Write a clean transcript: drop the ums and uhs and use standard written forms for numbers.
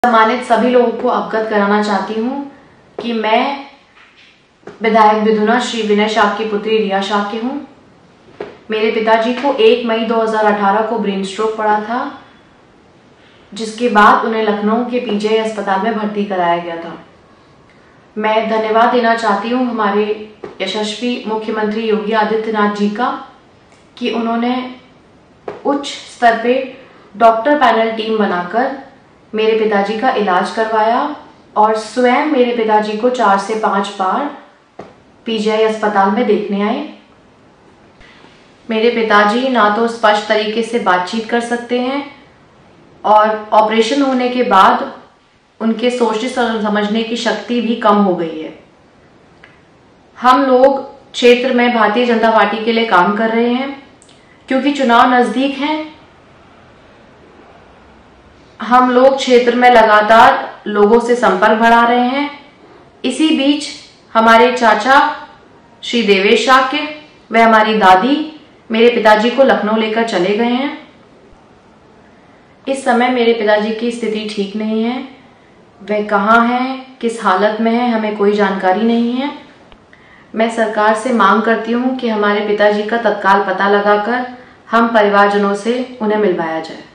सम्मानित सभी लोगों को अवगत कराना चाहती हूँ कि मैं विधायक विधुना श्री विनय शाक्य की पुत्री रिया शाक्य हूँ। मेरे पिताजी को 1 मई 2018 को ब्रेन स्ट्रोक पड़ा था, जिसके बाद उन्हें लखनऊ के पीजीआई अस्पताल में भर्ती कराया गया था। मैं धन्यवाद देना चाहती हूँ हमारे यशस्वी मुख्यमंत्री योगी आदित्यनाथ जी का कि उन्होंने उच्च स्तर पे डॉक्टर पैनल टीम बनाकर मेरे पिताजी का इलाज करवाया और स्वयं मेरे पिताजी को 4 से 5 बार पीजीआई अस्पताल में देखने आए। मेरे पिताजी ना तो स्पष्ट तरीके से बातचीत कर सकते हैं और ऑपरेशन होने के बाद उनके सोचने समझने की शक्ति भी कम हो गई है। हम लोग क्षेत्र में भारतीय जनता पार्टी के लिए काम कर रहे हैं क्योंकि चुनाव नजदीक हैं। हम लोग क्षेत्र में लगातार लोगों से संपर्क बढ़ा रहे हैं। इसी बीच हमारे चाचा श्री देवेश शाक्य व हमारी दादी मेरे पिताजी को लखनऊ लेकर चले गए हैं। इस समय मेरे पिताजी की स्थिति ठीक नहीं है। वह कहाँ हैं, किस हालत में है, हमें कोई जानकारी नहीं है। मैं सरकार से मांग करती हूँ कि हमारे पिताजी का तत्काल पता लगाकर हम परिवारजनों से उन्हें मिलवाया जाए।